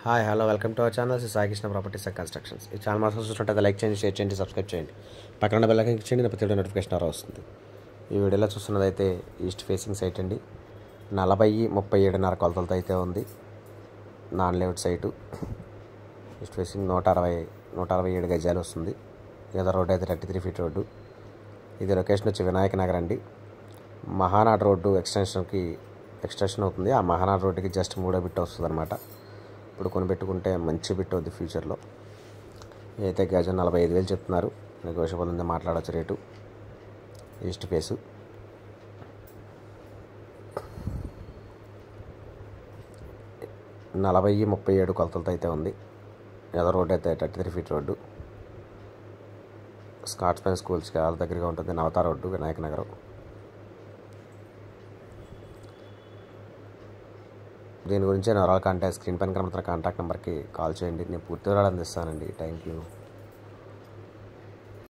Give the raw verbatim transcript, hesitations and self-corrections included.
Hi hello welcome to our channel Sai Krishna properties and constructions. ఈ channel మాత్రం చూస్తుంటే like చేయండి, షేర్ చేయండి, సబ్స్క్రైబ్ చేయండి. పక్కన బెల్ ఐకాన్ క్లిక్ చేయండి, నా ప్రతి వీడియో నోటిఫికేషన్ ద్వారా వస్తుంది. ఈ వీడియోలో చూస్తున్నదైతే ఈస్ట్ ఫేసింగ్ సైట్ అండి. నలభై ముప్పై ఏడున్నర కొలతలతో అయితే ఉంది. Non layout site. East facing నూట అరవై నూట అరవై ఏడు గజాలు వస్తుంది. ఏదో రోడ్డు అయితే థర్టీ త్రీ ఫీట్ రోడ్డు. ఇది లొకేషన్ వచ్చి వినాయక నగర్ అండి. మహానాడు రోడ్డు ఎక్స్టెన్షన్కి ఎక్స్టెన్షన్ అవుతుంది. ఆ మహానాడు రోడ్డుకి జస్ట్ మూడో బిట్ వస్తుంది అనమాట. ఇప్పుడు కొనిపెట్టుకుంటే మంచి బిట్ అవుద్ది ఫ్యూచర్లో. అయితే గజం నలభై ఐదు వేలు చెప్తున్నారు. నెగోషియబుల్ ఉంది, మాట్లాడవచ్చు రేటు. ఈస్ట్ ఫేసు నలభై ముప్పై ఏడు కొలతలతో అయితే ఉంది. ఏదో రోడ్డు అయితే thirty three feet road. Scotsmen స్కూల్స్కి వాళ్ళ దగ్గరగా ఉంటుంది. నవతా రోడ్డు, వినాయక నగరం. దీని గురించి నేను కాంటాక్ట్ స్క్రీన్ పైన కనబడుతున్న కాంటాక్ట్ నెంబర్కి కాల్ చేయండి. నేను పూర్తి వివరాలు అందిస్తానండి. Thank you.